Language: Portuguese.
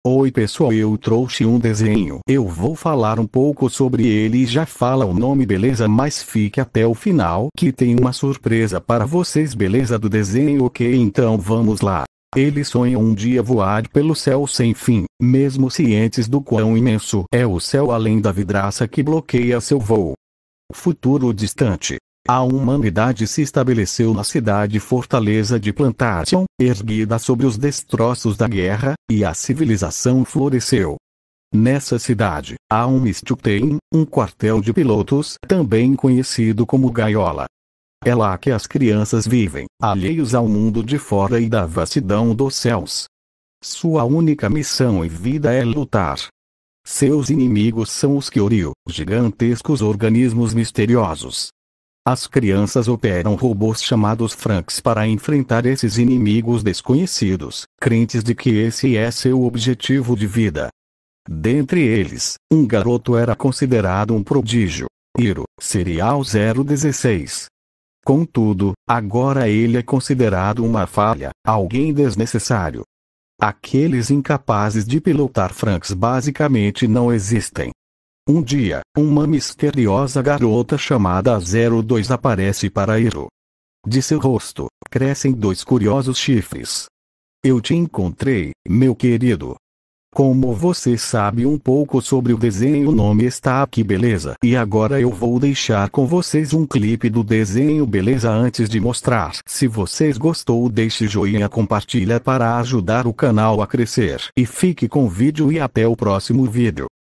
Oi pessoal, eu trouxe um desenho. Eu vou falar um pouco sobre ele e já fala o nome, beleza? Mas fique até o final que tem uma surpresa para vocês, beleza? Do desenho, ok? Então vamos lá. Ele sonha um dia voar pelo céu sem fim, mesmo cientes do quão imenso é o céu além da vidraça que bloqueia seu voo. Futuro distante. A humanidade se estabeleceu na cidade-fortaleza de Plantation, erguida sobre os destroços da guerra, e a civilização floresceu. Nessa cidade, há um estém, um quartel de pilotos, também conhecido como gaiola. É lá que as crianças vivem, alheios ao mundo de fora e da vastidão dos céus. Sua única missão em vida é lutar. Seus inimigos são os Kyoryu, gigantescos organismos misteriosos. As crianças operam robôs chamados FNX para enfrentar esses inimigos desconhecidos, crentes de que esse é seu objetivo de vida. Dentre eles, um garoto era considerado um prodígio. Hiro, serial 016. Contudo, agora ele é considerado uma falha, alguém desnecessário. Aqueles incapazes de pilotar FNX basicamente não existem. Um dia, uma misteriosa garota chamada 02 aparece para Hiro. De seu rosto, crescem dois curiosos chifres. Eu te encontrei, meu querido. Como você sabe um pouco sobre o desenho, o nome está aqui, beleza? E agora eu vou deixar com vocês um clipe do desenho, beleza? Antes de mostrar, se vocês gostou, deixe joinha, compartilha para ajudar o canal a crescer. E fique com o vídeo e até o próximo vídeo.